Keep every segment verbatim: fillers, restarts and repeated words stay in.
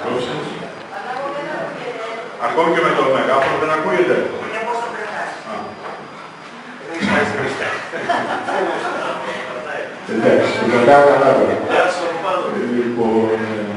γλώσσες. Ακόμη και με το μεγάφωνο δεν ακούγεται. Είναι πώς το κρατάς. Εντάξει, το κρατάω καλά τώρα. Λοιπόν,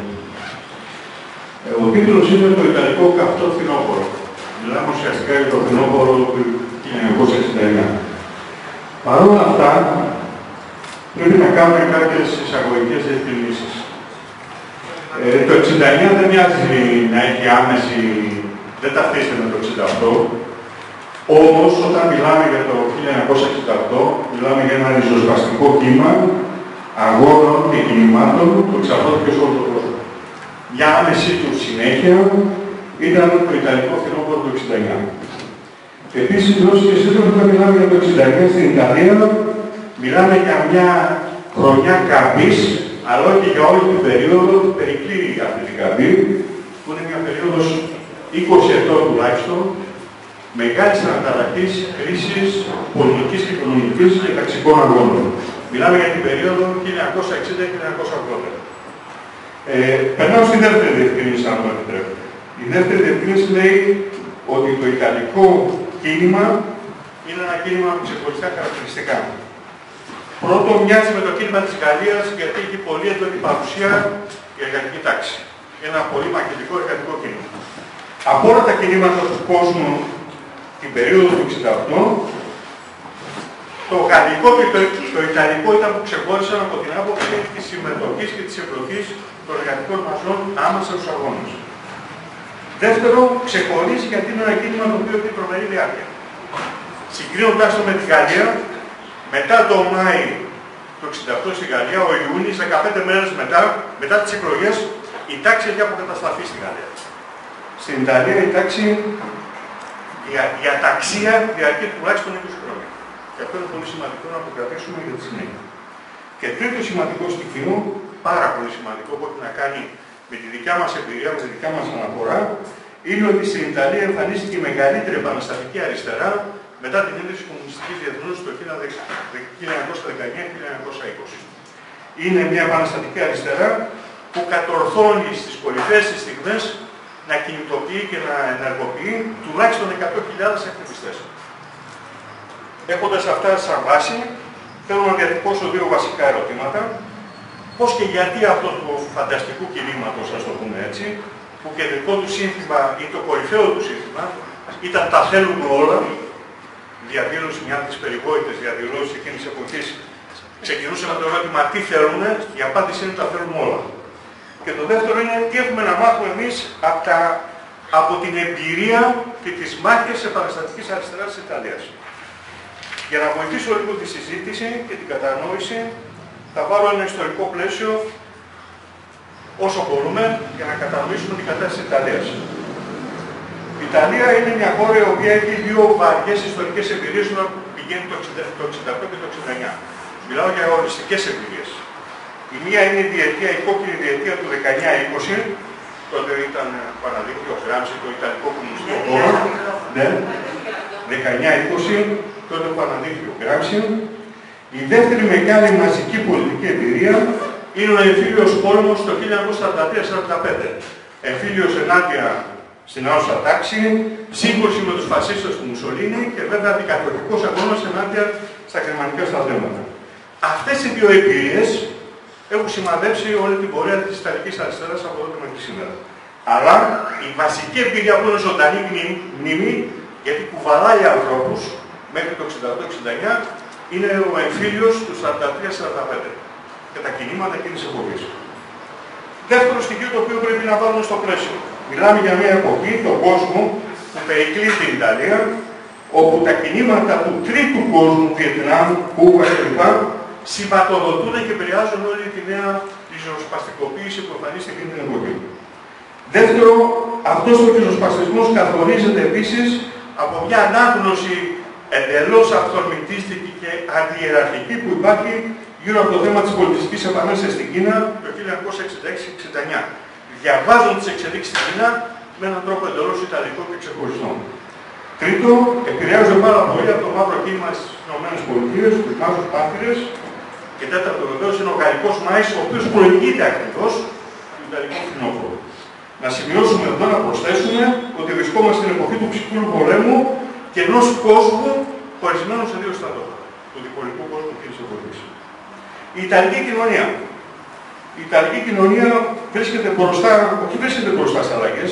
ο τίτλος είναι το Ιταλικό καυτό φθινόπωρο. Μιλάμε ουσιαστικά για το φθινόπωρο του χίλια εννιακόσια εξήντα εννιά. Παρ' όλα αυτά, πρέπει να κάνουμε κάποιες εισαγωγικές διευκρινήσεις. Ε, το εξήντα εννιά δεν μοιάζει να έχει άμεση, δεν ταυτίζεται με το εξήντα οκτώ. Όμως, όταν μιλάμε για το χίλια εννιακόσια εξήντα οκτώ, μιλάμε για ένα ριζοσπαστικό κύμα αγώνων και κινημάτων που εξαρτώθηκε σε όλο τον κόσμο. Μια άμεση του συνέχεια ήταν το Ιταλικό φθινόπωρο του εξήντα εννιά. Επίσης, όσοι και εσείς όταν μιλάμε για το εξήντα εννιά στην Ιταλία, μιλάμε για μια χρονιά καμπής, αλλά όχι για όλη την περίοδο που περικλείει αυτή την καμπή, που είναι μια περίοδος είκοσι ετών τουλάχιστον, μεγάλης αναταραχής, κρίσης, πολιτικής και οικονομικής και ταξικών αγώνων. Μιλάμε για την περίοδο χίλια εννιακόσια εξήντα με χίλια εννιακόσια ογδόντα. Ε, περνάω στη δεύτερη διευκρίνηση, αν μου επιτρέπετε. Η δεύτερη διευκρίνηση λέει ότι το ιταλικό κίνημα είναι ένα κίνημα με ξεχωριστά χαρακτηριστικά. Πρώτο, μοιάζει με το κίνημα της Γαλλίας, γιατί έχει πολύ έντονη παρουσία η εργατική τάξη. Ένα πολύ μαχητικό εργατικό κίνημα. Από όλα τα κινήματα του κόσμου την περίοδο του εξήντα οκτώ, το γαλλικό και το, το ιταλικό ήταν που ξεχώρισαν από την άποψη της συμμετοχής και της εμπλοκής των εργατικών μαζών άμεσα στους αγώνες. Δεύτερο, ξεχωρίζει γιατί είναι ένα κίνημα το οποίο έχει τρομερή διάρκεια. Συγκρίνοντάς το με τη Γαλλία, μετά το Μάη του εξήντα οκτώ στη Γαλλία, ο Ιούνις, δεκαπέντε μέρες μετά, μετά τις εκλογές, η τάξη έχει αποκατασταθεί στη Γαλλία. Στην Ιταλία η τάξη, η, η αταξία διαρκεί τουλάχιστον είκοσι χρόνια. Και αυτό είναι πολύ σημαντικό να το κρατήσουμε για τη συνέχεια. Και τρίτο σημαντικό στοιχείο, πάρα πολύ σημαντικό, που έχει να κάνει με τη δικιά μας εμπειρία, με τη δικιά μας αναφορά, είναι ότι στην Ιταλία εμφανίστηκε η μεγαλύτερη επαναστατική αριστερά μετά την ίδρυση της Κομμουνιστικής Διεθνούς το χίλια εννιακόσια δεκαεννιά με χίλια εννιακόσια είκοσι. Είναι μια επαναστατική αριστερά που κατορθώνει στις κορυφαίες της στιγμές να κινητοποιεί και να ενεργοποιεί τουλάχιστον εκατό χιλιάδες ακτιβιστές. Έχοντας αυτά σαν βάση, θέλω να διατυπώσω δύο βασικά ερωτήματα. Πώς και γιατί αυτό του φανταστικού κινήματος, ας το πούμε έτσι, που κεντρικό του σύνθημα ή το κορυφαίο του σύνθημα ήταν «Τα θέλουμε όλα», διαδήλωση, μια από τις περιβόητες διαδηλώσεις εκείνης της εποχής, ξεκινούσε με το ερώτημα «Τι θέλουμε», η απάντηση είναι «Τα θέλουμε όλα». Και το δεύτερο είναι τι έχουμε να μάθουμε εμείς από, τα, από την εμπειρία και τις μάχες επαναστατικής αριστεράς της Ιταλίας. Για να βοηθήσω λίγο τη συζήτηση και την κατανόηση, θα βάλω ένα ιστορικό πλαίσιο όσο μπορούμε για να κατανοήσουμε την κατάσταση της Ιταλίας. Η Ιταλία είναι μια χώρα η οποία έχει δύο βαριές ιστορικές εμπειρίες όταν πηγαίνει το εξήντα οκτώ και το εξήντα εννιά. Μιλάω για οριστικές εμπειρίες. Η μία είναι η διετία, η κόκκινη διετία του δεκαεννιά είκοσι, τότε ήταν παραδείγματο Γράμψη, το Ιταλικό Κομμουνιστικό Κόμμα. Ναι, δεκαεννιά είκοσι, τότε που αναδείχθηκε ο Γράμψη. Η δεύτερη μεγάλη μαζική πολιτική εμπειρία είναι ο εμφύλιος πόλεμος το χίλια εννιακόσια σαράντα τρία σαράντα πέντε. Εμφύλιος ενάντια στην άωσα τάξη, σύγκρουση με τους φασίστες του Μουσολίνη και βέβαια αντικατοχικός αγώνας ενάντια στα γερμανικά στρατεύματα. Αυτές οι δύο εμπειρίες έχουν σημαδέψει όλη την πορεία της Ιταλικής αριστεράς από τότε μέχρι σήμερα. Αλλά η βασική εμπειρία που είναι ζωντανή μνήμη, γιατί κουβαλάει ανθρώπους μέχρι το εξήντα οκτώ εξήντα εννιά, είναι ο εμφύλιος του σαράντα τρία σαράντα πέντε και τα κινήματα εκείνης της εποχής. Δεύτερο στοιχείο το οποίο πρέπει να βάλουμε στο πλαίσιο. Μιλάμε για μια εποχή, τον κόσμο, που περικλεί την Ιταλία, όπου τα κινήματα του τρίτου κόσμου, Βιετνάμ, Κούβα κλπ. Σηματοδοτούν και επηρεάζουν όλη τη νέα ριζοσπαστικοποίηση που εμφανίστηκε την εποχή. Δεύτερο, αυτός ο ριζοσπαστισμός καθορίζεται επίσης από μια ανάγνωση εντελώς αυθορμητίστικη και αντιεραρχική που υπάρχει γύρω από το θέμα της πολιτιστικής επανάστασης στην Κίνα το χίλια εννιακόσια εξήντα έξι εξήντα εννιά. Διαβάζουν τις εξελίξεις στην Κίνα με έναν τρόπο εντελώς ιταλικό και ξεχωριστό. Τρίτο, επηρεάζονται πάρα πολύ από το μαύρο κίνημα στις ΗΠΑ, τους μαύρους μάρτυρες. Και τέταρτο, βεβαίως, είναι ο γαλλικός Μάης, ο οποίος προηγείται ακριβώς του Ιταλικού φθινόπωρου. Να Να σημειώσουμε εδώ, να προσθέσουμε ότι βρισκόμαστε στην εποχή του ψυχρού πολέμου και ενός κόσμου χωρισμένου σε δύο στρατόπεδα. Του διπολικού κόσμου και της εποχής. Η Ιταλική κοινωνία. Η Ιταλική κοινωνία βρίσκεται μπροστά, όχι βρίσκεται μπροστά στις αλλαγές,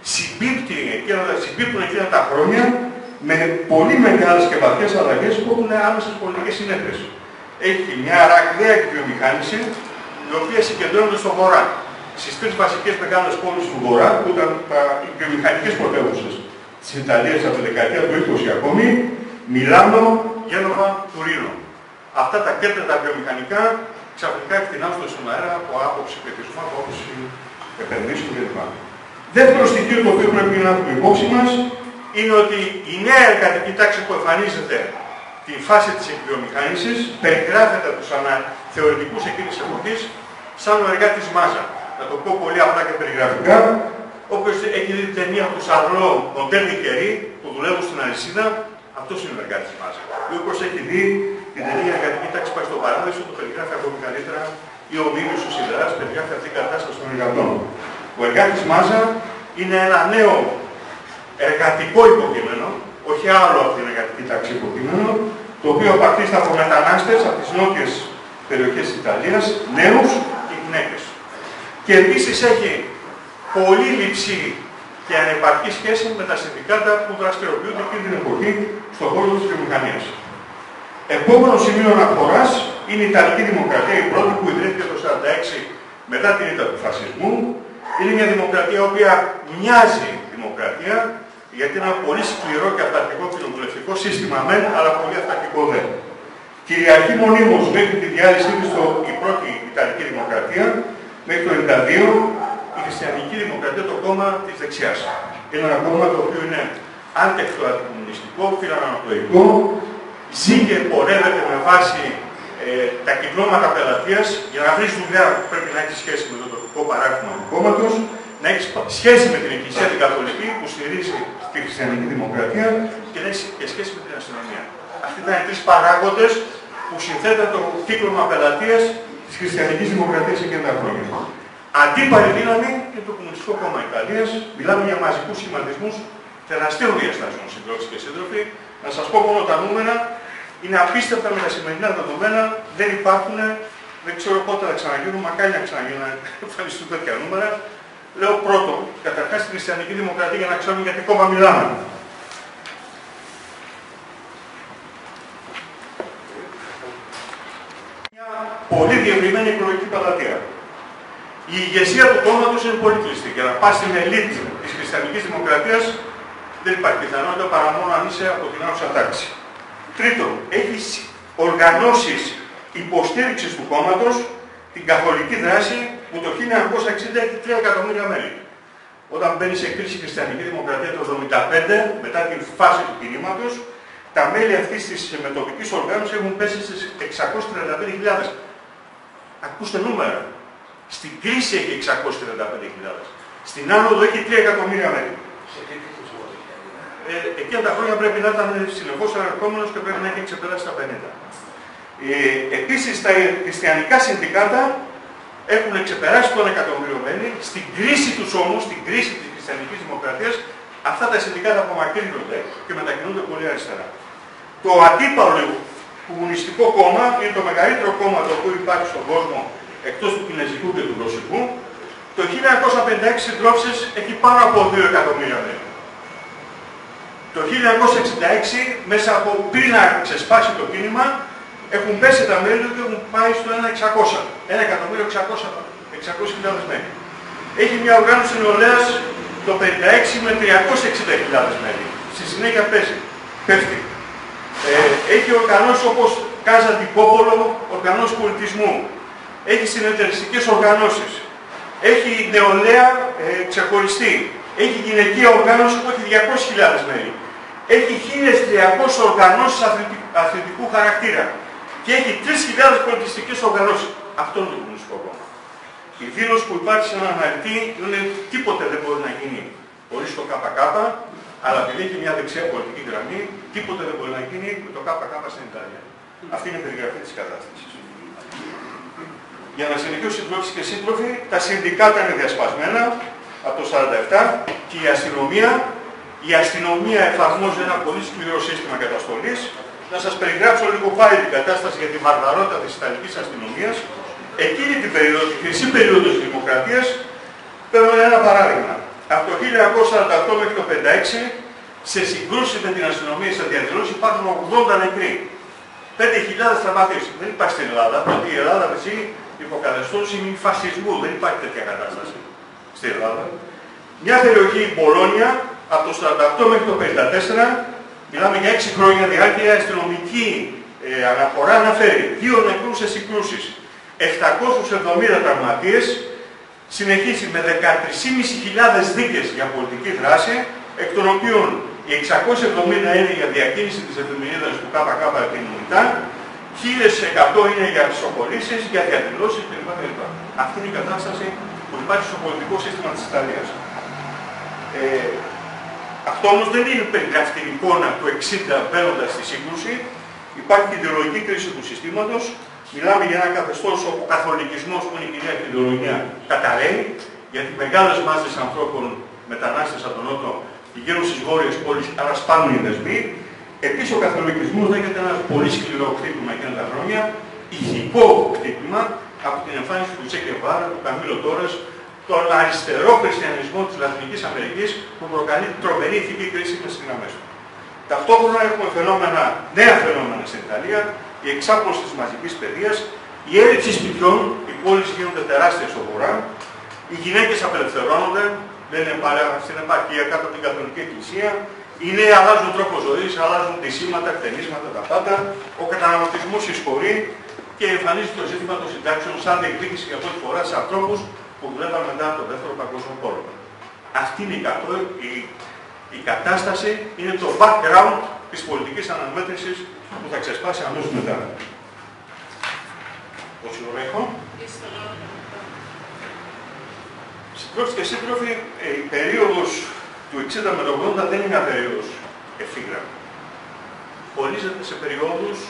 συμπίπτουν εκείνα τα χρόνια με πολύ μεγάλες και βαθιές αλλαγές που έχουν άμεσες πολιτικές συνέπειες. Έχει μια ραγδαία εκβιομηχάνηση, η οποία συγκεντρώνεται στο βορρά. Στις τρεις βασικές μεγάλες πόλεις του βορρά, που ήταν οι βιομηχανικές πρωτεύουσες της Ιταλίας από τη δεκαετία του είκοσι ακόμη, Μιλάνο, Γένοβα, Τουρίνο. Αυτά τα κέντρα τα βιομηχανικά ξαφνικά ευθυνάζονται στον αέρα από άποψη πληθυσμού, από άποψη επενδύσεων κλπ. Δεύτερο στοιχείο το οποίο πρέπει να έχουμε υπόψη μας είναι ότι η νέα εργατική τάξη που εμφανίζεται τη φάση της εκβιομηχάνησης περιγράφεται από τους αναθεωρητικούς εκείνης της εποχής σαν ο εργάτης μάζα. Να το πω πολύ απλά και περιγραφικά, όπως έχει δει την ταινία του Σαρλό, Μοντέρνη Κερί, που δουλεύουν στην αλυσίδα, αυτός είναι ο εργάτης μάζα. Ή όπως έχει δει την ταινία εργατική τάξη πάει στο παράδεισο, το περιγράφει ακόμη καλύτερα, ή ο Μίμης ο Σιδεράς περιγράφει αυτή την κατάσταση των εργατών. Ο εργάτης μάζα είναι ένα νέο εργατικό υποκείμενο, όχι άλλο από την εργατική τάξη υποκείμενο, το οποίο απαρτίζεται από μετανάστες από τις νότιες περιοχές της Ιταλίας, νέους και γυναίκες. Και επίσης έχει πολύ λειψή και ανεπαρκή σχέση με τα συνδικάτα που δραστηριοποιούνται εκείνη την εποχή στον χώρο της βιομηχανίας. Επόμενο σημείο αναφοράς είναι η Ιταλική Δημοκρατία, η πρώτη που ιδρύθηκε το χίλια εννιακόσια σαράντα έξι μετά την ήττα του φασισμού. Είναι μια δημοκρατία η οποία μοιάζει δημοκρατία, γιατί είναι ένα πολύ σκληρό και αυταρχικό κοινοβουλευτικό σύστημα μεν, αλλά πολύ αυταρχικό δε. Κυριαρχεί μονίμως μέχρι τη διάλυσή της η πρώτη Ιταλική Δημοκρατία, μέχρι το χίλια εννιακόσια ενενήντα δύο, η Χριστιανική Δημοκρατία, το κόμμα της δεξιάς. Είναι ένα κόμμα το οποίο είναι άντεκτο αντικομμουνιστικό, φιλανανατολικό, ζει και πορεύεται με βάση ε, τα κυκλώματα πελατείας. Για να βρεις δουλειά πρέπει να έχει σχέση με το τοπικό παράδειγμα του κόμματος, να έχει σχέση με την Εκκλησία την Καθολική που στηρίζει τη Χριστιανική Δημοκρατία και να έχει και σχέση με την αστυνομία. Αυτοί ήταν οι τρεις παράγοντες που συνθέτουν το κύκλωμα πελατείας της Χριστιανικής Δημοκρατίας εκείνα τα χρόνια. Αντίπαρη δύναμη είναι το Κομμουνιστικό Κόμμα Ιταλίας. Μιλάμε για μαζικούς σχηματισμούς τεραστίων διαστάσεων, συντρόφοι και σύντροφοι. Να σας πω μόνο τα νούμερα. Είναι απίστευτα με τα σημερινά δεδομένα. Δεν υπάρχουν. Δεν ξέρω πότε θα ξαναγίνουν. Μακάρι να ξαναγίνουν να εμφανιστούν τέτοια νούμερα. Λέω πρώτο, καταρχάς τη Χριστιανική Δημοκρατία για να ξέρουμε για τι κόμμα μιλάμε. Μια πολύ διευρυμένη εκλογική πελατεία. Η ηγεσία του κόμματος είναι πολύ κλειστή. Για να πας στην ελίτ της Χριστιανικής Δημοκρατίας δεν υπάρχει πιθανότητα παρά μόνο αν είσαι από την άουσα τάξη. Τρίτον, έχει οργανώσεις υποστήριξης του κόμματος την καθολική δράση που το χίλια εννιακόσια εξήντα έχει τρία εκατομμύρια μέλη. Όταν μπαίνει σε κρίση η Χριστιανική Δημοκρατία το χίλια εννιακόσια εβδομήντα πέντε, μετά την φάση του κινήματος, τα μέλη αυτής της μετοπικής οργάνωσης έχουν πέσει στις εξακόσιες τριάντα πέντε χιλιάδες. Ακούστε νούμερα. Στην κρίση έχει εξακόσιες τριάντα πέντε χιλιάδες. Στην άνοδο έχει τρία εκατομμύρια μέλη. Ε, εκείνα τα χρόνια πρέπει να ήταν συνεχώς αναρχόμενος και πρέπει να έχει ξεπεράσει τα πενήντα. Ε, επίσης, τα χριστιανικά συνδικάτα έχουν ξεπεράσει το ένα εκατομμύριο μέλη. Στην κρίση τους όμως, στην κρίση της Χριστιανικής Δημοκρατίας, αυτά τα συνδικάτα απομακρύνονται και μετακινούνται πολύ αριστερά. Το αντίπαλο Κομμουνιστικό Κόμμα είναι το μεγαλύτερο κόμμα το οποίο υπάρχει στον κόσμο εκτός του Κινεζικού και του Ρωσικού. Το χίλια εννιακόσια πενήντα έξι συντρόφισσες έχει πάνω από δύο εκατομμύρια μέλη. Το χίλια εννιακόσια εξήντα έξι, μέσα από πριν να ξεσπάσει το κίνημα, έχουν πέσει τα μέλη του και έχουν πάει στο ένα εκατομμύριο εξακόσιες χιλιάδες μέλη. Έχει μια οργάνωση νεολαίας το πενήντα έξι με τριακόσιες εξήντα χιλιάδες μέλη. Στη συνέχεια πέσει, πέφτει. Ε, έχει οργανώσεις όπως Κάζα Ντιπόπολο, οργανώσεις πολιτισμού. Έχει συνεταιριστικές οργανώσεις. Έχει νεολαία ε, ξεχωριστή. Έχει γυναικεία οργάνωση που έχει διακόσιες χιλιάδες μέλη. Έχει χίλιες τριακόσιες οργανώσεις αθλητικού χαρακτήρα. Και έχει τρεις χιλιάδες πολιτιστικές οργανώσεις. Αυτό είναι το Κομμουνιστικό Κόμμα. Η δήλωση που υπάρχει σε έναν αναλυτή είναι τίποτε δεν μπορεί να γίνει χωρίς το ΚΚ, αλλά επειδή έχει μια δεξιά πολιτική γραμμή, τίποτε δεν μπορεί να γίνει με το ΚΚ στην Ιταλία. Αυτή είναι η περιγραφή της κατάστασης. Για να συνεχίσω συντρόφισσες και σύντροφοι, τα συνδικάτα είναι διασπασμένα. από το σαράντα επτά και η αστυνομία, η αστυνομία εφαρμόζει ένα πολύ σκληρό σύστημα καταστολής. Να σας περιγράψω λίγο πάλι την κατάσταση για τη βαρβαρότητα της Ιταλικής αστυνομίας. Εκείνη την περίοδο, τη χρυσή περίοδο της Δημοκρατίας, παίρνω ένα παράδειγμα. Από το χίλια εννιακόσια σαράντα οκτώ μέχρι το χίλια εννιακόσια πενήντα έξι, σε συγκρούσεις με την αστυνομία στις διαδηλώσεις υπάρχουν ογδόντα νεκροί. πέντε χιλιάδες τραυματίες. Δεν υπάρχει στην Ελλάδα, γιατί η Ελλάδα ζει υποκαθεστώς ημιφασισμού. Δεν υπάρχει τέτοια κατάσταση στην Ελλάδα. Μια περιοχή, η Μπολόνια, από το σαράντα οκτώ μέχρι το πενήντα τέσσερα, μιλάμε για έξι χρόνια διάρκεια, αστυνομική ε, αναφορά αναφέρει δύο νεκρούς σε συγκρούσεις, επτακόσιους εβδομήντα τραυματίες, συνεχίσει με δεκατρείς χιλιάδες πεντακόσιες δίκες για πολιτική δράση, εκ των οποίων οι εξακόσιοι εβδομήντα είναι για διακίνηση της εφημερίδας του ΚΚ Κοινωνικά, χίλια εκατό είναι για ψυχοπολίσεις, για διαδηλώσεις κλπ. Αυτή είναι η κατάσταση που υπάρχει στο πολιτικό σύστημα της Ιταλίας. Ε, αυτό όμως δεν είναι περιγράφει την εικόνα του εξήντα μπαίνοντας στη σύγκρουση. Υπάρχει ιδεολογική κρίση του συστήματος. Μιλάμε για ένα καθεστώς όπου ο καθολικισμός, που είναι η κυρίαρχη ιδεολογία, καταραίει, γιατί μεγάλες μάζες ανθρώπων μετανάστες από τον Νότο πηγαίνουν στις βόρειες πόλεις, άρα σπάνουν οι δεσμοί. Επίσης ο καθολικισμός δέχεται ένα πολύ σκληρό χτύπημα εκείνα τα χρόνια, ηθικό χτύπημα από την εμφάνιση του Τσε Γκεβάρα, του Καμίλο Τόρες, τον αριστερό χριστιανισμό της Λατινικής Αμερικής που προκαλεί τρομερή ηθική κρίση με στις γραμμές του. Ταυτόχρονα έχουμε φαινόμενα, νέα φαινόμενα στην Ιταλία, η εξάπλωση της μαζικής παιδείας, η έλλειψη σπιτιών, οι πόλεις γίνονται τεράστιες στο βορρά, οι γυναίκες απελευθερώνονται, δεν είναι παρά στην επαρχία κάτω από την Καθολική Εκκλησία, οι νέοι αλλάζουν τρόπο ζωής, αλλάζουν ντυσίματα, κτενίσματα, τα πάντα, ο καταναλωτισμός εισχωρεί και εμφανίζει το ζήτημα των συντάξεων σαν διεκδίκηση για πρώτη φορά σε ανθρώπους που δουλεύαν μετά από τον Δεύτερο Παγκόσμιο Πόλεμο. Αυτή είναι η, κατώ, η, η κατάσταση, είναι το background της πολιτικής αναμέτρησης που θα ξεσπάσει αμέσως μετά. Πόση ώρα έχω? Συντρόφοι και σύντροφοι, η περίοδος του εξήντα με το ογδόντα δεν είναι μια περίοδος ευθύγραμμη. Χωρίζεται σε περιόδους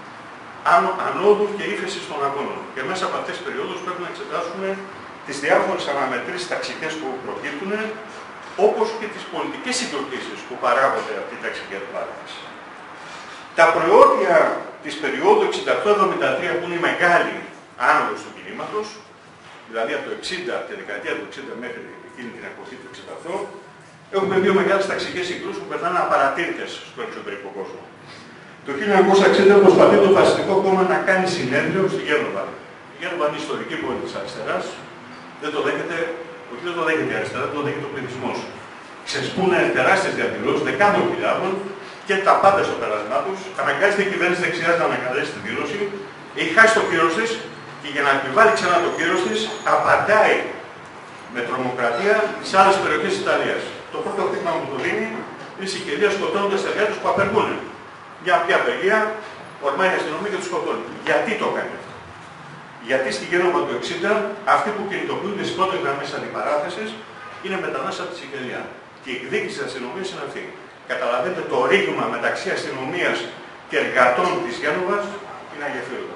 ανόδου και ύφεσης των αγώνων. Και μέσα από αυτές τις περιόδους πρέπει να εξετάσουμε τις διάφορες αναμετρήσεις ταξικές που προκύπτουν, όπως και τις πολιτικές συγκροτήσεις που παράγονται από την ταξική αντιπαράθεση. Τα προώρια της περίοδου εξήντα οκτώ εβδομήντα τρία, που είναι η μεγάλη άνοδος του κινήματος, δηλαδή από το εξήντα, τη δεκαετία του εξήντα μέχρι εκείνη την εποχή του εξήντα οκτώ, έχουμε δύο μεγάλες ταξικές συγκρούσεις που περνάνε απαρατήρητες στον εξωτερικό κόσμο. Το χίλια εννιακόσια εξήντα προσπαθεί το Φασιστικό Κόμμα να κάνει συνέδριο στη Γένοβα. Η Γένοβα είναι η ιστορική πόλη της αριστεράς. Δεν το δέχεται, όχι δεν το δέχεται η αριστερά, δεν το δέχεται ο πληθυσμός. Ξεσπούνε τεράστιες διαδηλώσεις δεκάδων χιλιάδων και τα πάντα στο πέρασμά τους. Αναγκάζεται η κυβέρνηση δεξιάς να ανακαλέσει τη δήλωση. Έχει χάσει το κύρος της και για να επιβάλλει ξανά το κύρος της, απαντάει με τρομοκρατία σε άλλες περιοχές της Ιταλίας. Το πρώτο χτύπημα που το δίνει είναι η Σικελία, σκοτώνοντας εργάτες που απεργούν. Για ποια απεργία, ορμάει η αστυνομία και τους σκοτώνει. Γιατί το κάνει αυτό? Γιατί στη Γένοβα του εξήντα αυτοί που κινητοποιούνται στις πρώτες γραμμές αντιπαράθεσης είναι μετανάστες από τη Σικελία. Και η εκδίκηση της αστυνομίας είναι αυτή. Καταλαβαίνετε το ρήγμα μεταξύ αστυνομίας και εργατών της Γένοβας είναι αγεφύρωτο.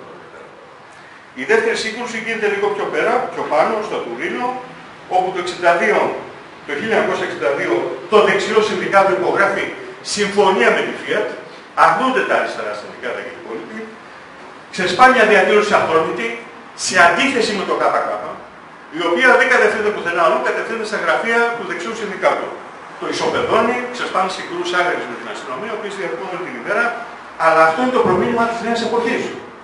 Η δεύτερη σύγκρουση γίνεται λίγο πιο πέρα, πιο πάνω, στο Τουρίνο, όπου το, εξήντα δύο, το χίλια εννιακόσια εξήντα δύο το δεξιό συνδικάτο υπογράφει συμφωνία με τη Fiat, αρνούνται τα αριστερά συνδικάτα και οι υπόλοιποι, ξεσπάει μια διαδήλωση αθόρμητη σε αντίθεση με το ΚΚ, η οποία δεν κατευθύνεται πουθενά αλλού, κατευθύνεται στα γραφεία του δεξιού συνδικάτου. Το ισοπεδώνει, ξεσπάνε συγκρούσεις άγριες με την αστυνομία, οι οποίες διαρκούν την ημέρα, αλλά αυτό είναι το προμήνυμα της νέας εποχής.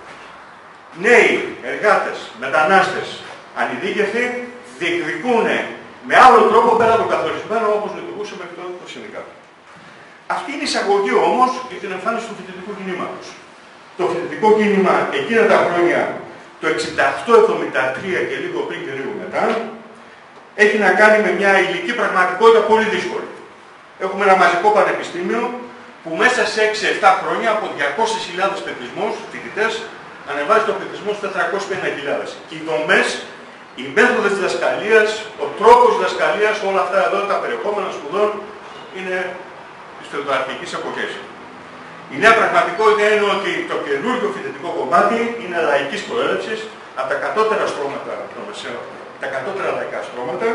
Νέοι, εργάτες, μετανάστες, ανειδίκευτοι, διεκδικούν με άλλο τρόπο πέρα το καθορισμένο όπως λειτουργούσε μέχρι τότε το συνδικάτο. Αυτή είναι η εισαγωγή όμως για την εμφάνιση του φοιτητικού κινήματος. Το φοιτητικό κίνημα εκείνα τα χρόνια, το εξήντα οκτώ εβδομήντα τρία και λίγο πριν και λίγο μετά, έχει να κάνει με μια υλική πραγματικότητα πολύ δύσκολη. Έχουμε ένα μαζικό πανεπιστήμιο που μέσα σε έξι επτά χρόνια από διακόσιες χιλιάδες πληθυσμούς, φοιτητές, ανεβάζει το πληθυσμό στους τετρακόσιες πενήντα χιλιάδες. Οι δομές, οι μέθοδες διδασκαλίας, ο τρόπος διδασκαλίας, όλα αυτά εδώ τα περιεχόμενα σπουδών είναι της φεουδαρχικής εποχής. Η νέα πραγματικότητα είναι ότι το καινούργιο φοιτητικό κομμάτι είναι λαϊκής προέλευσης από τα κατώτερα στρώματα, τα κατώτερα λαϊκά στρώματα,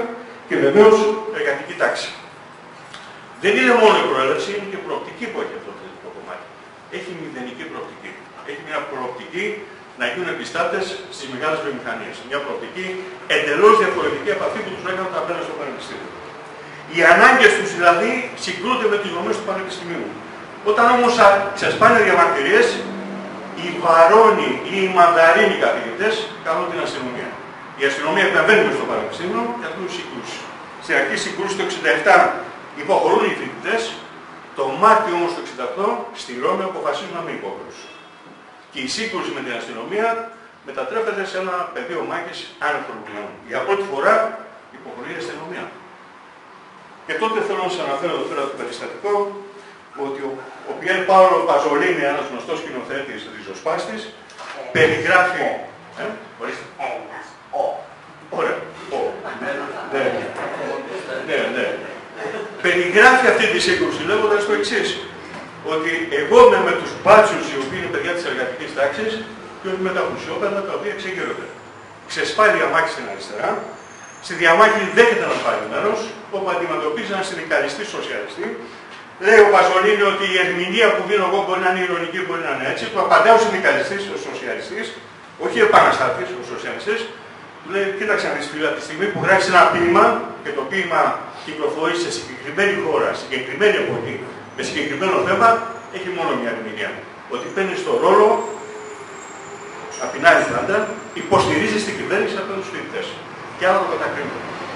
και βεβαίως εργατική τάξη. Δεν είναι μόνο η προέλευση, είναι και η προοπτική που έχει αυτό το κομμάτι. Έχει μηδενική προοπτική. Έχει μια προοπτική να γίνουν επιστάτες στις μεγάλες βιομηχανίες. Μια προοπτική εντελώς διαφορετική από αυτή που τους έκαναν τα πέρα στο πανεπιστήμιο. Οι ανάγκες τους δηλαδή συγκρούνται με τις δομές του πανεπιστημίου. Όταν όμως ξεσπάνε διαμαρτυρίες, οι βαρώνοι ή οι μανδαρίνοι καθηγητές κάνουν την αστυνομία. Η αστυνομία επεμβαίνει στο πανεπιστήμιο και αυτούς συγκρούσει. Στην αρχή συγκρούσει το εξήντα επτά υποχωρούν οι φοιτητές, το Μάρτιο όμως το εξήντα οκτώ στη Ρώμη αποφασίζουν να μην υποχωρήσουν. Και η σύγκρουση με την αστυνομία μετατρέπεται σε ένα πεδίο μάχης άνευ προβλημάτων. Για πρώτη φορά υποχωρεί η αστυνομία. Και τότε θέλω να σας αναφέρω εδώ πέρα το περιστατικό ότι ο, ο Πιέρ Πάολο Παζολίνη, ένας γνωστός σκηνοθέτης ριζοσπάστης, περιγράφει... Ε, ορίστε. Ένας, ο. Ωραία, ο. Ναι, ναι, ναι. Περιγράφει αυτή τη σύγκρουση λέγοντας το εξής. Ότι εγώ είμαι με τους μπάτσους οι οποίοι είναι παιδιά της εργατικής τάξης και όχι με τα πλουσιόπεδα τα οποία ξεγείρονται. Ξεσπάει διαμάχη στην αριστερά. Στη διαμάχη δέχεται να πάρει μέρος, όπου αντιμετωπίζει έναν συνδικαλιστή σοσιαλιστή. Λέει ο Παζολίνη ότι η ερμηνεία που δίνω εγώ μπορεί να είναι ειρωνική, μπορεί να είναι έτσι. Του απαντάει ο συνδικαλιστής, ο σοσιαλιστής, όχι ο επαναστάτης, ο σοσιαλιστής. Του λέει: κοίταξε να δεις φίλε, από τη στιγμή που γράφεις ένα ποίημα και το ποίημα κυκλοφορεί σε συγκεκριμένη χώρα, συγκεκριμένη εποχή, με συγκεκριμένο θέμα, έχει μόνο μια ερμηνεία. Ότι παίρνει στο ρόλο, απ' την άλλη πάντα, υποστηρίζει την κυβέρνηση από τους φοιτητές. Και άλλο το κατακρίνω.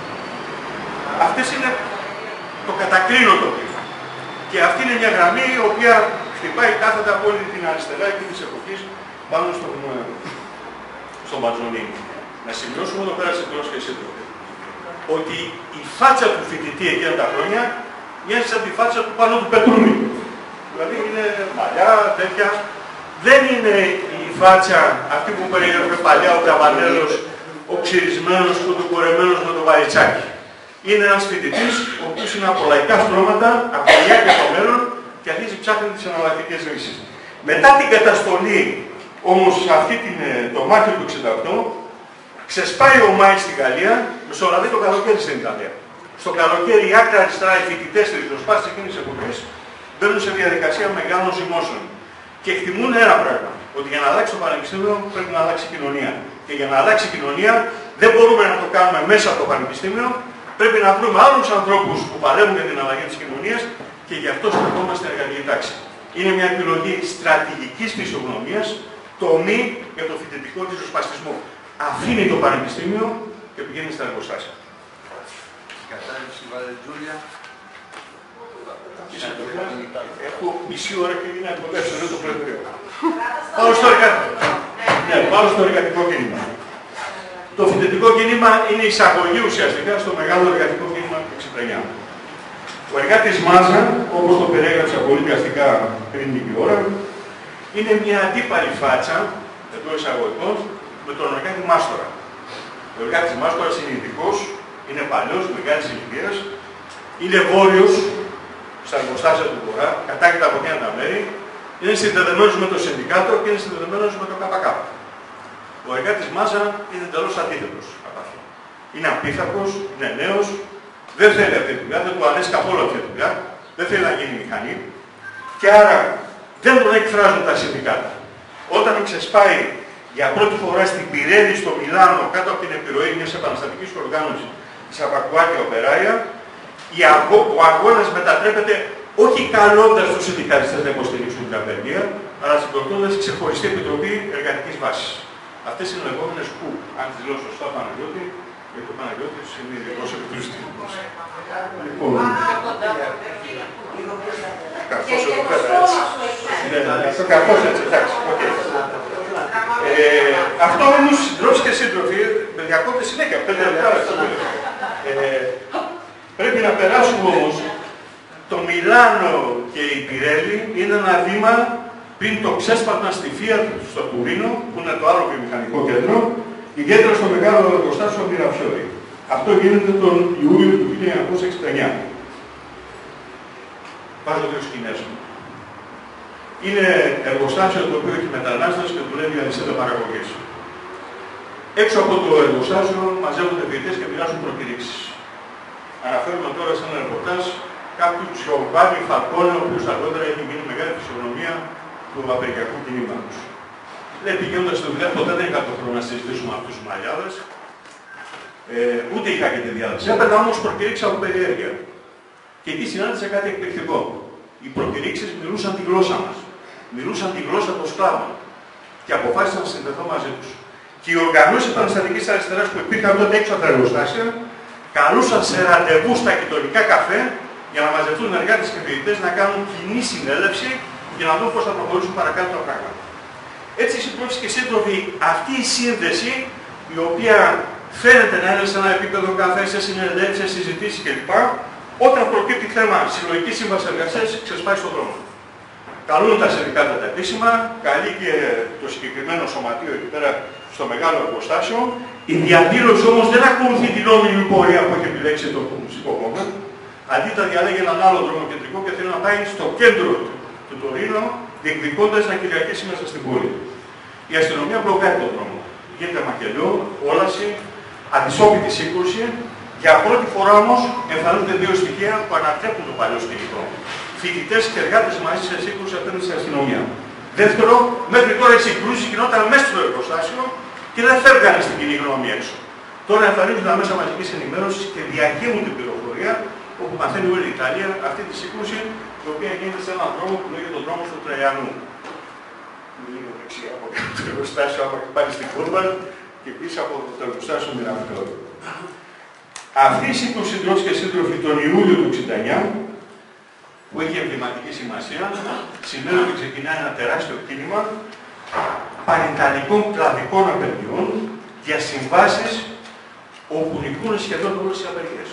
Αυτές είναι το κατακρίνω το ποίημα. Και αυτή είναι μια γραμμή η οποία χτυπάει κάθετα από όλη την αριστερά εκείνης της εποχής πάνω στον, στον Παζολίνη. Να σημειώσουμε εδώ πέρα σε και σύντροφοι ότι η φάτσα του φοιτητή εκείνα τα χρόνια μοιάζει σαν τη φάτσα του πάνω του Πετρούνη. Δηλαδή είναι μαλλιά, τέτοια. Δεν είναι η φάτσα αυτή που περιγράφει παλιά ο Καβανέλος, ο ξυρισμένος, φωτοκορεμένος με το βαλιτσάκι. Είναι ένας φοιτητής, ο οποίος είναι από λαϊκά στρώματα, από παλιά και από μέλλον και αρχίζει ψάχνει τις εναλλακτικές λύσεις. Μετά την καταστολή, όμως αυτή την, το Μάρτιο του εξήντα οκτώ, ξεσπάει ο Μάης στη Γαλλία, μεσολαβεί το καλοκαίρι στην Ιταλία. Στο καλοκαίρι η άκρα αριστερά, οι φοιτητές της ριζοσπάστης εκείνης της εποχής μπαίνουν σε διαδικασία μεγάλων ζυμώσεων. Και εκτιμούν ένα πράγμα, ότι για να αλλάξει το πανεπιστήμιο πρέπει να αλλάξει η κοινωνία. Και για να αλλάξει η κοινωνία δεν μπορούμε να το κάνουμε μέσα από το πανεπιστήμιο, πρέπει να βρούμε άλλους ανθρώπους που παλεύουν για την αλλαγή της κοινωνίας και γι' αυτό στρεφόμαστε στην εργατική τάξη. Είναι μια επιλογή στρατηγικής φυσιογνωμίας, τομή για το φοιτητικό ριζοσπαστισμό. Αφήνει το πανεπιστήμιο και πηγαίνει στα εργοστάσια. Κατάρριψη Βαλεντζούλια. Έχω μισή ώρα και είναι απολέψω εδώ το Προεδρείο. Πάω στο εργατικό. Ναι, πάω στο εργατικό κίνημα. Το φοιτητικό κίνημα είναι εισαγωγή ουσιαστικά στο μεγάλο εργατικό κίνημα του εξήντα εννιά. Ο εργάτης Μάζα, όπως το περιέγραψα πολύ πιαστικά πριν λίγη ώρα, είναι μια αντίπαλη φάτσα, εδώ εισαγωγικών, με τον εργάτη Μάστορα. Ο εργάτης Μάστορας είναι ειδικός, είναι παλιός, μεγάλης ηλικίας, είναι βόρειος, στα εργοστάσια του Βορρά, κατάγεται από μια τα μέρη, είναι συνδεδεμένος με το συνδικάτο και είναι συνδεδεμένος με το ΚΚ. Ο εργάτης Μάζα είναι εντελώς αντίθετος από αυτό. Είναι απίθαρχος, είναι νέος, δεν θέλει αυτή τη δουλειά, δεν του αρέσει καθόλου αυτή τη δουλειά, δεν θέλει να γίνει μηχανή και άρα δεν τον εκφράζουν τα συνδικάτα. Όταν ξεσπάει για πρώτη φορά στην Πυρέλη, στο Μιλάνο, κάτω από την επιρροή μιας επαναστατικής οργάνωσης της Απακουάκια Οπεράια, ο αγώνας μετατρέπεται όχι καλώντας τους συνδικαλιστές να υποστηρίξουν την απεργία, αλλά συγκροτώντας ξεχωριστή επιτροπή εργατικής βάσης. Αυτές είναι οι λεγόμενες που, αν τις λέω σωστά Παναγιώτη, γιατί ο Παναγιώτης είναι ειδικός επιτροπής. Λοιπόν, καθώς εδώ πέρα έτσι. Ναι, το καθώς έτσι, εντάξει, οκ. Αυτό όμως, συντρόφοι και σύντροφοι, με διακόπτει συνέχεια, πέντε λεπτά. Πρέπει να περάσουμε όμως, το Μιλάνο και η Πυρέλη είναι ένα βήμα πριν το ξέσπασμα στη Fiat στο Τουρίνο, που είναι το άλλο βιομηχανικό κέντρο, ιδιαίτερα στο μεγάλο εργοστάσιο Μιραφιόρι. Αυτό γίνεται τον Ιούλιο του χίλια εννιακόσια εξήντα εννιά. Βάζω δύο σκηνές μου. Είναι εργοστάσιο το οποίο έχει μετανάστες και δουλεύει αλυσίδα παραγωγής. Έξω από το εργοστάσιο μαζεύονται φοιτητές και μοιράζουν προκηρύξεις. Αναφέρουμε τώρα σε ένα ρεπορτάζ κάποιου Τζοβάνι Φαλκόνε, ο οποίος αργότερα έχει γίνει μεγάλη φυσιογνωμία του απεργιακού κινήματος. Λέει, πηγαίνοντας στο δουλειά, ποτέ δεν είχα το χρόνο να συζητήσουμε αυτούς τους μαλλιάδες, ε, ούτε είχα και τη διάθεση. Έπαιρνα όμως προκηρύξεις από περιέργεια. Και εκεί συνάντησα κάτι εκπληκτικό. Οι προκηρύξεις μιλούσαν τη γλώσσα μας. Μιλούσαν τη γλώσσα των σκλάβων. Και αποφάσισαν να συνδεθώ μαζί τους. Και οι οργανώσεις επαναστατικής αριστεράς που υπήρχαν τότε έξω από τα εργοστάσια, καλούσαν σε ραντεβού στα γειτονικά καφέ για να μαζευτούν εργάτες και φοιτητές να κάνουν κοινή συνέλευση για να δουν πώς θα προχωρήσουν παρακάτω τα πράγματα. Έτσι, συντρόφοι και σύντροφοι, αυτή η σύνδεση, η οποία φαίνεται να είναι σε ένα επίπεδο καφέ, σε συνελεύσεις, σε συζητήσεις κλπ., όταν προκύπτει θέμα συλλογική σύμβαση εργασίας, ξεσπάει στον δρόμο. Καλούν τα συνδικάτα τα επίσημα, καλεί και το συγκεκριμένο σωματείο εκεί πέρα στο μεγάλο εργοστάσιο. Η διαδήλωση όμως δεν ακολουθεί την νόμιμη πορεία που έχει επιλέξει το Κομμουνιστικό Κόμμα. Αντίθετα, διαλέγει έναν άλλο δρόμο κεντρικό και θέλει να πάει στο κέντρο του Τωρίνο, διεκδικώντας να κυριαρχήσει μέσα στην πόλη. Η αστυνομία μπλοκάρει τον δρόμο. Γίνεται μακελιό, όλαση, αντισόπιτη σύγκρουση. Για πρώτη φορά όμως εμφανίζονται δύο στοιχεία που ανατρέπουν το παλιό σκηνικό. Φοιτητές και εργάτες μαζί σε σύγκρουση απέναντι στην αστυνομία. Δεύτερο, μέχρι τώρα οι συγκρούσεις γινόταν μέσα στο εργοστάσιο και δεν φεύγανε στην κοινή γνώμη έξω. Τώρα εμφανίζουν τα μέσα μαζικής ενημέρωσης και διαγγείλουν την πληροφορία, όπου μαθαίνει όλη η Ιταλία αυτή τη σύγκρουση, η οποία γίνεται σε έναν δρόμο που λέγεται τον δρόμο του Τραϊανού. Λίγο δεξιά από το εργοστάσιο, άμα πάλι στην κούρβα και πίσω από το εργοστάσιο Μοιραβιόλ. Αυτή η σύγκρουση, συντρόφοι και σύντροφοι, τον Ιούλιο του εξήντα εννιά, που έχει εμβληματική σημασία, σημαίνει ότι ξεκινάει ένα τεράστιο κίνημα πανιταλικών κλαδικών απεργιών για συμβάσεις όπου νικούν σχεδόν όλες οι απεργίες.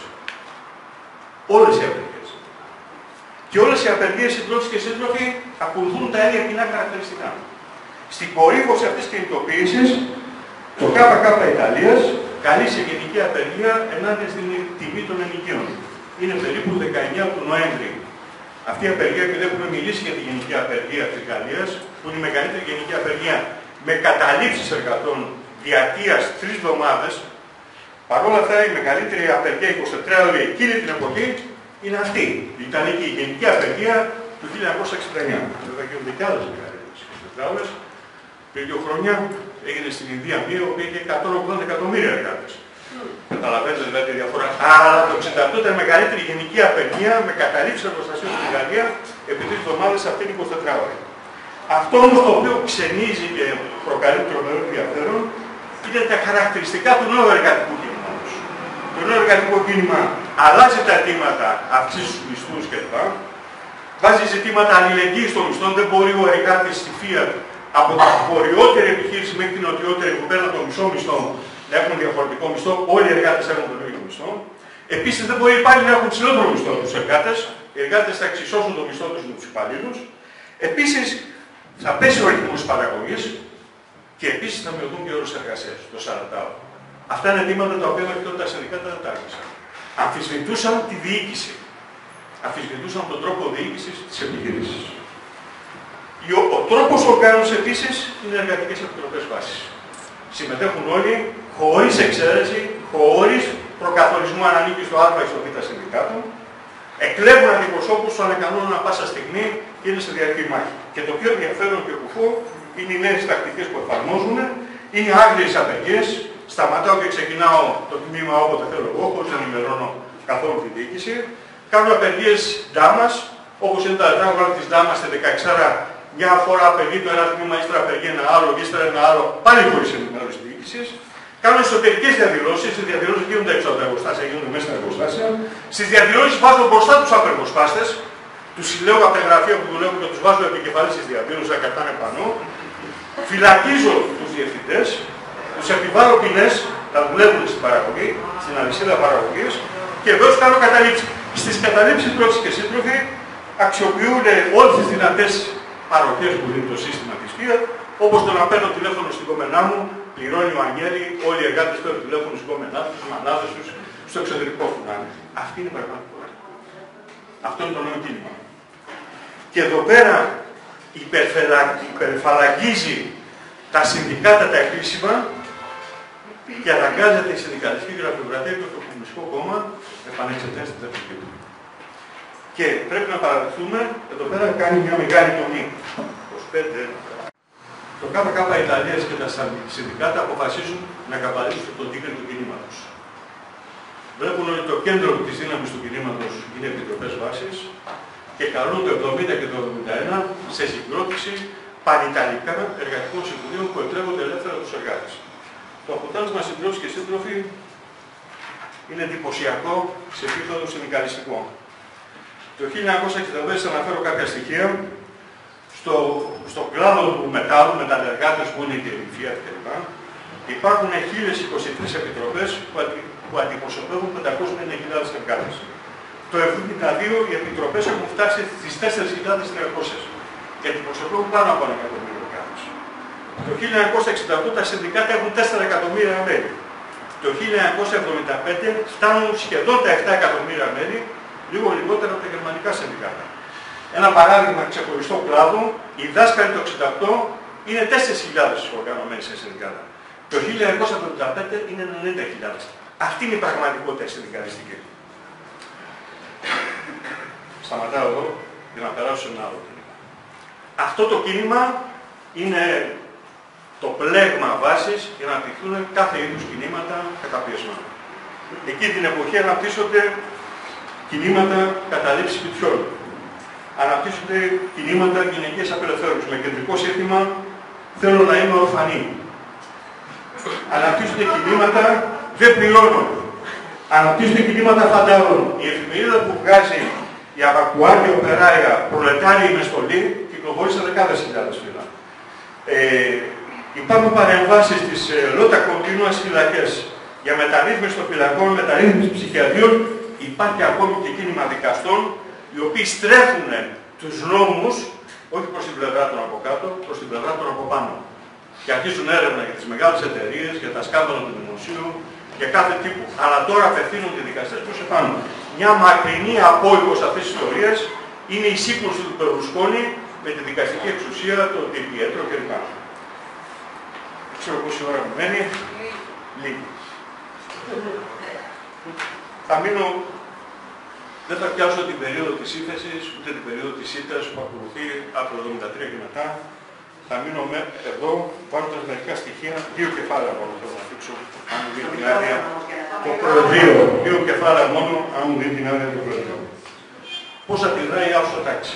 Όλες οι απεργίες. Και όλες οι απεργίες, συντρόφοι και σύντροφοι, ακολουθούν τα ίδια κοινά χαρακτηριστικά. Στην κορύφωση αυτής της κινητοποίησης, το ΚΚ Ιταλίας καλεί σε γενική απεργία ενάντια στην τιμή των ενοικίων. Είναι περίπου δεκαεννιά του Νοέμβρη. Αυτή η απεργία, επειδή έχουμε μιλήσει για τη γενική απεργία της Γαλλίας, που είναι η μεγαλύτερη γενική απεργία με καταλήψεις εργατών διαρκείας τρεις εβδομάδες, παρόλα αυτά η μεγαλύτερη απεργία εικοσιτετράωρη εκείνη την εποχή είναι αυτή. Ήταν και η γενική απεργία του χίλια εννιακόσια εξήντα εννιά. Βέβαια γίνονται και άλλες μεγαλύτερες εικοσιτετράωρες. Πριν δύο χρόνια έγινε στην Ινδία μία, που είχε εκατόν ογδόντα εκατομμύρια εργάτες. Καταλαβαίνετε δηλαδή τη διαφορά. Αλλά το εξήντα οκτώ ήταν μεγαλύτερη γενική απεργία με καταλήψεις εργοστασίων στην Γαλλία επί τρεις εβδομάδες αυτή την εικοσιτετράωρη. Αυτό όμως το οποίο ξενίζει και προκαλεί τρομερό ενδιαφέρον είναι τα χαρακτηριστικά του νέου εργατικού κίνηματος. Το νέο εργατικό κίνημα αλλάζει τα αιτήματα, αυξήσει τους μισθούς κλπ. Βάζει ζητήματα αλληλεγγύης των μισθών. Δεν μπορεί ο εργάτης στη Fiat από την βορειότερη επιχείρηση μέχρι την νοτιότερη που παίρνουν το μισό μισθό να έχουν διαφορετικό μισθό. Όλοι οι εργάτες έχουν τον ίδιο μισθό. Επίσης δεν μπορεί πάλι να έχουν ψηλότερο μισθό τους εργάτες. Οι εργάτες θα εξισώσουν το μισθό τους με τους υπαλλήλους. Επίσης θα πέσει ο ρυθμός της παραγωγής και επίσης θα μειωθούν και οι ώρες εργασίας, το σαράντα ώρο. Αυτά είναι αιτήματα τα οποία μέχρι τότε τα συνδικάτα δεν τα άρχισαν. Αμφισβητούσαν τη διοίκηση. Αμφισβητούσαν τον τρόπο διοίκησης της επιχείρησης. Ο, ο τρόπος οργάνωσης επίσης είναι εργατικές επιτροπές βάσης. Συμμετέχουν όλοι, χωρίς εξαίρεση, χωρίς προκαθορισμό αν ανήκει στο Α ή στο Β συνδικάτο. Εκλέγουν αντιπροσώπους του ανεκανόνων ανα πάσα στιγμή και είναι σε διαρκή μάχη. Και το πιο ενδιαφέρον και κουφό είναι οι νέες τακτικές που εφαρμόζουν, είναι οι άγριες απεργίες. Σταματάω και ξεκινάω το τμήμα όποτε θέλω εγώ, χωρίς να ενημερώνω καθόλου τη διοίκηση. Κάνουν απεργίες ντάμας, όπως είναι τα τραγούδια της ντάμας στη δεκαεξάρα. Μια φορά απεργεί το ένα τμήμα, ύστερα απεργεί ένα άλλο, ύστερα ένα άλλο, πάλι χωρίς ενημέρωση της διοίκησης. Κάνουν εσωτερικές διαδηλώσεις, οι διαδηλώσεις γίνονται έξω από τα εργοστάσια, γίνονται μέσα στα εργοστάσια. Στις διαδηλώσεις βάζω μπροστά τους απεργοσπάστες, τους συλλέγω από τα γραφεία που δουλεύουν και τους βάζω επικεφαλής της διαδήλωσης, να κρατάνε πανώ. Φυλακίζω τους διευθυντές, τους επιβάλλω ποινές, να δουλεύουν στην παραγωγή, στην αλυσίδα παραγωγής και βεβαίως κάνω καταλήψεις. Στις καταλήψεις τρόφις και σύντροφοι αξιοποιούν όλες τις δυνατές παροχές που δίνει το σύστημα της Fiat, όπως το να παίρνω τηλέφωνο στην κόμενά μου, πληρώνει ο Αγγέλη, όλοι οι εργάτες παίρνουν τηλέφωνο στην κόμενά τους, στους μανάδες τους, στο εξωτερικό που να είναι. Αυτή είναι η πραγματικότητα. Αυτό είναι το νέο κίνημα. Και εδώ πέρα υπερφαλαγγίζει τα συνδικάτα τα επίσημα, και αναγκάζεται η συνδικαλιστική γραφειοκρατία και το Κομμουνιστικό Κόμμα να επανεξετάσει την τακτική του. Και πρέπει να παραδεχθούμε, εδώ πέρα κάνει μια μεγάλη τομή. είκοσι πέντε. Το ΚΚ Ιταλίας και τα συνδικάτα αποφασίζουν να καβαλήσουν τον τίγρη του κινήματος. Βλέπουν ότι το κέντρο της δύναμης του κινήματος είναι επιτροπές βάσης και καλούν το εβδομήντα και το εβδομήντα ένα σε συγκρότηση πανιταλικά εργατικών συμβουλίων που επιτρέπονται ελεύθερα τους εργάτες. Το αποτέλεσμα, συντρόφοι και σύντροφοι, είναι εντυπωσιακό σε επίπεδο συνδικαλιστικό. Το χίλια εννιακόσια εξήντα πέντε, σας αναφέρω κάποια στοιχεία, στο, στο κλάδο του μετάλλου, μεταλλεργάτες που είναι και η Fiat κλπ. Υπάρχουν χίλιες είκοσι τρεις επιτροπές που, αντι, που αντιπροσωπεύουν πεντακόσιες πενήντα χιλιάδες εργάτες. Το εβδομήντα δύο οι επιτροπές έχουν φτάσει στις τέσσερις χιλιάδες τριακόσιες και αντιπροσωπεύουν πάνω από ένα εκατομμύριο εργάτες. Το χίλια εννιακόσια εξήντα οκτώ τα συνδικάτα έχουν τέσσερα εκατομμύρια μέλη. Το χίλια εννιακόσια εβδομήντα πέντε φτάνουν σχεδόν τα επτά εκατομμύρια μέλη, λίγο λιγότερα από τα γερμανικά συνδικάτα. Ένα παράδειγμα ξεχωριστό κλάδο, οι δάσκαλοι το εξήντα οκτώ είναι τέσσερις χιλιάδες οργανωμένοι σε συνδικάτα. Το χίλια εννιακόσια εβδομήντα πέντε είναι ενενήντα χιλιάδες. Αυτή είναι η πραγματικότητα συνδικαλιστική. Σταματάω εδώ για να περάσω σε ένα άλλο κίνημα. Αυτό το κίνημα είναι το πλέγμα βάσης για να αναπτυχθούν κάθε είδους κινήματα καταπιεσμένα. Εκεί την εποχή αναπτύσσονται κινήματα καταλήψης σπιτιών. Αναπτύσσονται κινήματα γυναικείας απελευθέρωσης με κεντρικό σύνθημα «Θέλω να είμαι ορφανή». Αναπτύσσονται κινήματα «Δεν πληρώνω». Αναπτύσσονται κινήματα φαντάρων. Η εφημερίδα που βγάζει η Αβακουάρια Οπεράια «Προλετάριοι με στολή» κυκλοφορεί σε δεκάδες χιλιάδες φύλλα. Ε, υπάρχουν παρεμβάσεις της ε, Λότα Κοντίνουα στις φυλακές για μεταρρύθμιση των φυλακών, μεταρρύθμιση ψυχιατρίων. Υπάρχει ακόμη και κίνημα δικαστών, οι οποίοι στρέφουν τους νόμους, όχι προς την πλευρά των από κάτω, προς την πλευρά των από πάνω. Και αρχίζουν έρευνα για τις μεγάλες εταιρείες, για τα σκάνδαλα του δημοσίου, για κάθε τύπου. Αλλά τώρα απευθύνονται οι δικαστές προς επάνω. Μια μακρινή απόϊχος αυτής της ιστορίας είναι η σύγκρουση του Μπερλουσκόνη με τη δικαστική εξουσία, το Ντι Πιέτρο κλπ. Ξέρω πόση ώρα μου μένει. Λίγη. Θα μείνω. Δεν θα πιάσω την περίοδο της ύφεσης, ούτε την περίοδο της ήττας που ακολουθεί από το εβδομήντα τρία και μετά. Θα μείνω με, εδώ, βάζοντας μερικά στοιχεία, δύο κεφάλαια μόνο θέλω να δείξω, αν μου δίνει την άδεια, το Προεδρείο. Δύο κεφάλαια μόνο, αν μου δίνει την άδεια το Προεδρείο. Πώς αντιδράει η άουσα τάξη,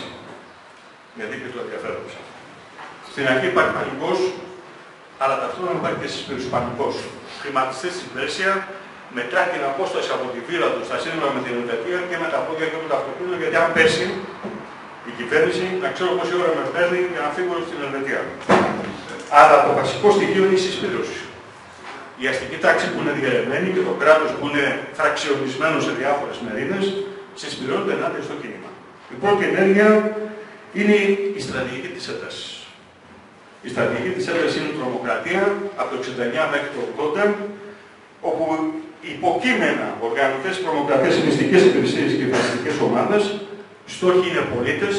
για δίκαιο του ενδιαφέροντος. Στην αρχή υπάρχει πανικός, αλλά ταυτόχρονα υπάρχει και συσπήρωση πανικός. Χρηματιστές στην Πέρσια, μετά την απόσταση από τη βίλα του στα σύνορα με την Ελβετία και με τα πόδια και με το αυτοκίνητο, γιατί αν πέσει η κυβέρνηση, να ξέρω πόση ώρα με παίρνει για να φύγω στην Ελβετία. Άρα το βασικό στοιχείο είναι η συσπήρωση. Η αστική τάξη που είναι διαιρεμένη και το κράτος που είναι φραξιονισμένο σε διάφορες μερίδες, συσπηρώνονται ενάντια στο κίνημα. Η πρώτη ενέργεια είναι η στρατηγική της έντασης. Η στρατηγική της έντασης είναι η τρομοκρατία από το εξήντα εννιά μέχρι το ογδόντα, όπου υποκείμενα οργανωτές τρομοκρατές, μυστικές υπηρεσίες και φασιστικές ομάδες, στόχοι είναι πολίτες.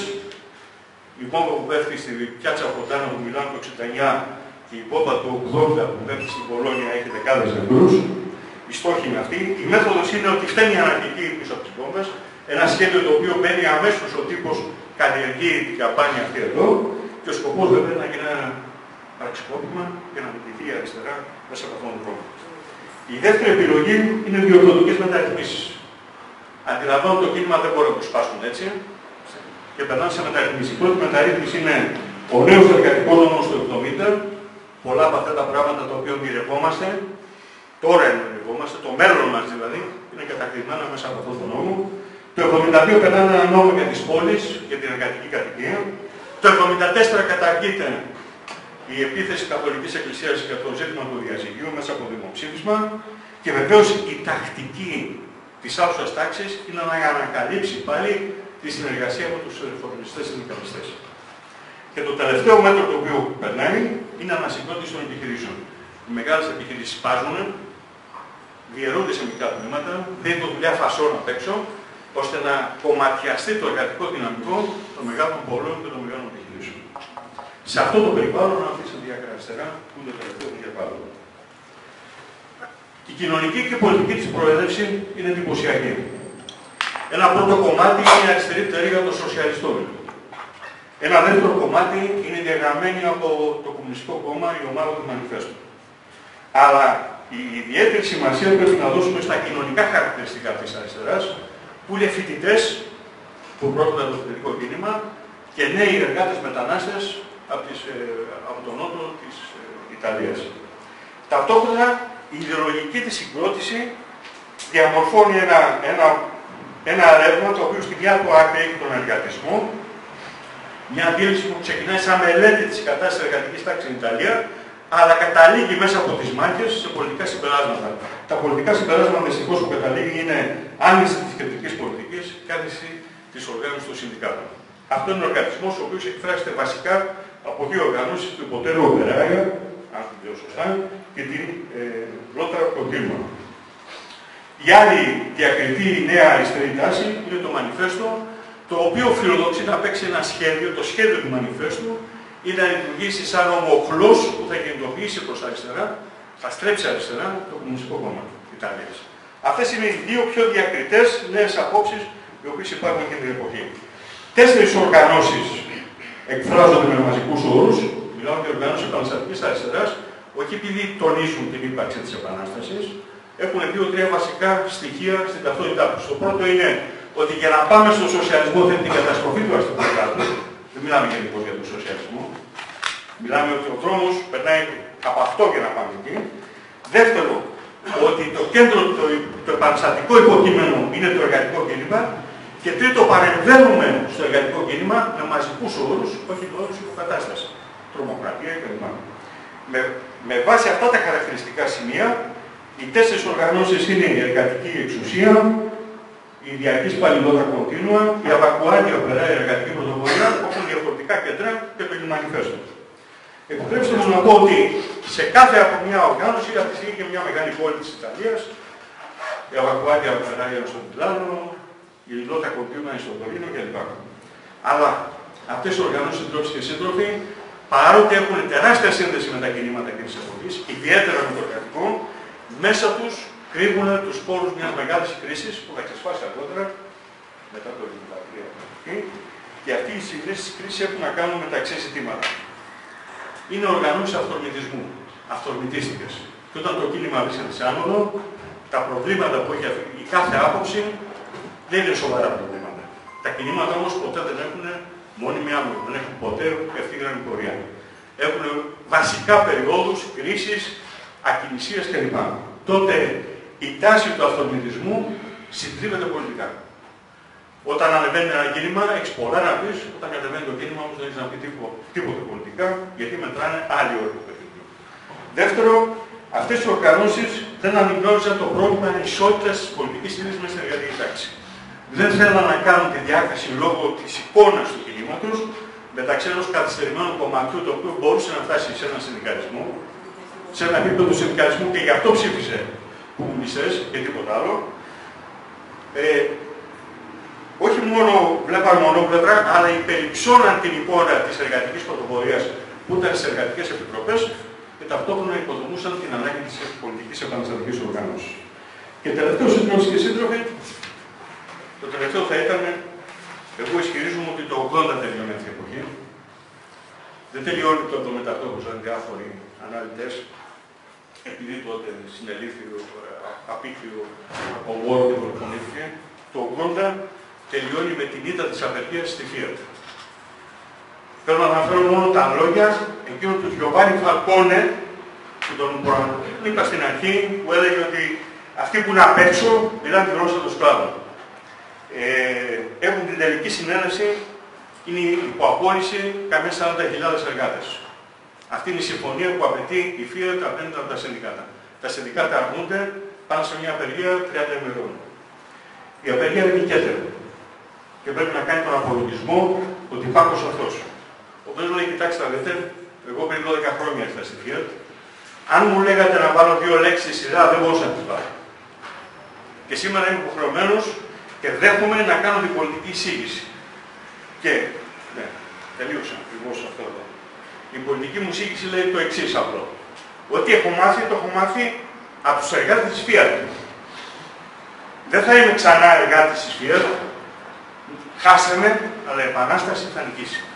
Η βόμβα που πέφτει στη πιάτσα Φοντάνα του Μιλάνου το εξήντα εννιά και η βόμβα του ογδόντα που πέφτει στην Πολόνια έχει δεκάδες νεκρούς. Οι στόχοι είναι αυτοί. Η μέθοδος είναι ότι φταίνει η αναρχική πίσω από τις βόμβες. Ένα σχέδιο το οποίο μπαίνει αμέσως ο τύπος καλλιεργεί την καμπάνια αυτή εδώ. Και ο σκοπός βέβαια είναι να γίνει ένα πραξικόπημα και να επιτυχεί η αριστερά μέσα από αυτόν τον δρόμο. Η δεύτερη επιλογή είναι διορθωτικές μεταρρυθμίσεις. Αντιλαμβάνουν το κίνημα δεν μπορούν να το σπάσουν έτσι και περνάνε σε μεταρρυθμίσεις. Η πρώτη μεταρρύθμιση είναι ο νέος εργατικός νόμος του εβδομήντα. Πολλά από αυτά τα πράγματα τα οποία ονειρευόμαστε, τώρα ονειρευόμαστε, το μέλλον μας δηλαδή, είναι κατακτημένα μέσα από αυτόν τον νόμο. Το εβδομήντα δύο περνάνε ένα νόμο για τις πόλεις, για την εργατική κατοικία. Το εβδομήντα τέσσερα καταργείται η επίθεση Καθολικής Εκκλησίας για το ζήτημα του διαζυγίου μέσα από δημοψήφισμα και βεβαίως η τακτική της άουσας τάξης είναι να ανακαλύψει πάλι τη συνεργασία με τους ρεφορμιστές συνδικαλιστές. Και το τελευταίο μέτρο το οποίο περνάει είναι ανασυγκρότηση των επιχειρήσεων. Οι μεγάλες επιχειρήσεις σπάζουν, διαιρούνται σε μικρά τμήματα, δίνει το δουλειά φασών απ' έξω, ώστε να κομματιαστεί το εργατικό δυναμικό των μεγάλων πόλεων και των μεγάλων επιχειρήσεων. Σε αυτό το περιβάλλον, αν αφήσετε διάκρα αριστερά, που είναι το τελευταίο κεφάλαιο. Και η κοινωνική και η πολιτική της προέλευση είναι εντυπωσιακή. Ένα πρώτο κομμάτι είναι η αριστερή πτέρυγα των σοσιαλιστών. Ένα δεύτερο κομμάτι είναι διαγραμμένη από το Κομμουνιστικό Κόμμα, η ομάδα του Μανιφέστου. Αλλά η ιδιαίτερη σημασία πρέπει να δώσουμε στα κοινωνικά χαρακτηριστικά της αριστεράς, που είναι φοιτητές που πρόκειται το φοιτητικό κίνημα και νέοι εργάτες μετανάστες από, τις, από τον νότο της Ιταλίας. Ταυτόχρονα η ιδεολογική της συγκρότηση διαμορφώνει ένα, ένα, ένα ρεύμα το οποίο στη μια του άκρη έχει τον εργατισμό, μια αντίληψη που ξεκινάει σαν μελέτη της κατάστασης εργατικής τάξης στην Ιταλία, αλλά καταλήγει μέσα από τις μάχες σε πολιτικά συμπεράσματα. Τα πολιτικά συμπεράσματα δυστυχώς που καταλήγει είναι άνηση της κεντρικής πολιτικής και άνηση της οργάνωσης των συνδικάτων. Αυτό είναι ο εργατισμός ο οποίος εκφράζεται βασικά από δύο οργανώσεις, του Υποτέρου Οπεράια, αν το λέω σωστά, και την Λότα Κοντίνουα. Η άλλη διακριτή νέα αριστερή τάση είναι το Μανιφέστο, το οποίο φιλοδοξεί να παίξει ένα σχέδιο, το σχέδιο του Μανιφέστου, ή να λειτουργήσει σαν ομοχλός που θα κινητοποιήσει προς αριστερά, θα στρέψει αριστερά το Κομμουνιστικό Κόμμα της Ιταλίας. Αυτές είναι οι δύο πιο διακριτές νέες απόψεις οι οποίες υπάρχουν και την εποχή. Τέσσερις οργανώσεις εκφράζονται με μαζικούς όρους, μιλάω για οργανώσεις επαναστατικής αριστεράς, όχι επειδή τονίζουν την ύπαρξη της Επανάστασης, έχουν δύο-τρία βασικά στοιχεία στην ταυτότητά τους. Το πρώτο είναι ότι για να πάμε στον σοσιαλισμό θέλει την καταστροφή του αστικού κράτους. Δεν μιλάμε γενικώς για τον σοσιαλισμό. Μιλάμε ότι ο δρόμος περνάει από αυτό για να πάμε εκεί. Δεύτερο, ότι το κέντρο, το, το επαναστατικό υποκείμενο είναι το εργατικό κίνημα. Και τρίτο, παρεμβαίνουμε στο εργατικό κίνημα με μαζικούς όρους, όχι με όρους υποκατάσταση. Τρομοκρατία κλπ. Με, με βάση αυτά τα χαρακτηριστικά σημεία, οι τέσσερις οργανώσεις είναι η εργατική εξουσία, η διαρκής παλινότητα κοντίνουα, η αβακουάτια οπερά, η εργατική πρωτοβουλία, έχουν διαφορετικά κέντρα και το Μανιφέστο. Επιτρέψτε μου να πω ότι σε κάθε από μια οργάνωση αυτή και μια μεγάλη πόλη της Ιταλίας, η αβακουάτια οπερά είναι στο Μιλάνο, η Λότα Κοντίνουα είναι στο Τωρίνο κλπ. Αλλά αυτές οι οργανώσεις συντρόφοι και σύντροφοι, παρότι έχουν τεράστια σύνδεση με τα κινήματα και τις εποχές, ιδιαίτερα με το εργατικό, μέσα τους κρύβουν τους σπόρους μιας μεγάλης κρίσης που θα ξεσπάσει αργότερα, μετά το εβδομήντα τρία. Και αυτοί οι συγκρίσεις της κρίσης έχουν να κάνουν με τα εξής ζητήματα. Είναι οργανώσεις αυτορμητισμού, αυτορμητίστικες. Και όταν το κίνημα βρίσκεται σε άνοδο, τα προβλήματα που έχει η κάθε άποψη δεν είναι σοβαρά προβλήματα. Τα κινήματα όμως ποτέ δεν έχουν μόνιμη άνοδο, δεν έχουν ποτέ ευθύγραμμη πορεία. Έχουν βασικά περιόδους κρίσης, ακινησίας κλπ. Τότε η τάση του αυτορμητισμού συντρίβεται πολιτικά. Όταν ανεβαίνει ένα κίνημα, έχεις πολλά να πεις, όταν κατεβαίνει το κίνημα όμως δεν έχεις να πει τίποτα πολιτικά, γιατί μετράνε άλλοι όροι του παιχνιδιού. Δεύτερο, αυτές οι οργανώσεις δεν αναγνώριζαν το πρόβλημα ισότητας της πολιτικής συνείδησης μέσα στην εργατική τάξη. Δεν θέλαν να κάνουν τη διάκριση λόγω της εικόνας του κινήματος μεταξύ ενός καθυστερημένου κομματιού το οποίο μπορούσε να φτάσει σε έναν συνδικαλισμό, σε ένα επίπεδο συνδικαλισμού και γι' αυτό ψήφισε κομμουνιστές και τίποτα άλλο. Ε, όχι μόνο βλέπαν μονόπλευρα, αλλά υπερυψώναν την εικόνα της εργατικής πρωτοβουλίας που ήταν στις εργατικές επιτροπές και ταυτόχρονα υποδομούσαν την ανάγκη της πολιτικής επαναστατικής οργάνωσης. Και τελευταίο σύντροφοι και σύντροφοι, το τελευταίο θα ήταν, εγώ ισχυρίζομαι ότι το ογδόντα τελειώνει αυτή η εποχή. Δεν τελειώνει το εβδομήντα οκτώ όπως λένε διάφοροι αναλυτές, επειδή τότε συνελήφθη, απήχθη ο Βόρο και δολοφονήθηκε. Το ογδόντα τελειώνει με την ήττα της απεργίας στη Fiat. Θέλω να αναφέρω μόνο τα λόγια εκείνου του Γιωβάνι Φαλκόνε, που τον είπα στην αρχή, που έλεγε ότι αυτοί που είναι απ' έξω μιλάνε τη γλώσσα των σκλάβων. Ε, έχουν την τελική συνένεση, είναι υπό απόρριση καμιά σαράντα χιλιάδες εργάτες. Αυτή είναι η συμφωνία που απαιτεί η Fiat απέναντι από τα συνδικάτα. Τα συνδικάτα αρνούνται πάνω σε μια απεργία τριάντα ημερών. Η απεργία είναι νικέτερη. Και πρέπει να κάνει τον απολογισμό ότι υπάρχω αυτός. Ο οποίος λέει, κοιτάξτε τα δείτε, εγώ πριν δώδεκα χρόνια ήρθα στη Fiat. Αν μου λέγατε να βάλω δύο λέξεις σειρά, δεν μπορούσα να τις βάλω. Και σήμερα είμαι υποχρεωμένος και δέχομαι να κάνω την πολιτική εισήγηση. Και, ναι, τελείωσα ακριβώς αυτό εδώ. Η πολιτική μου εισήγηση λέει το εξής απλό. Ό,τι έχω μάθει, το έχω μάθει από τους εργάτες της Fiat. Δεν θα είμαι ξανά εργάτης της Fiat. Χάσαμε, αλλά η Επανάσταση θα νικήσει.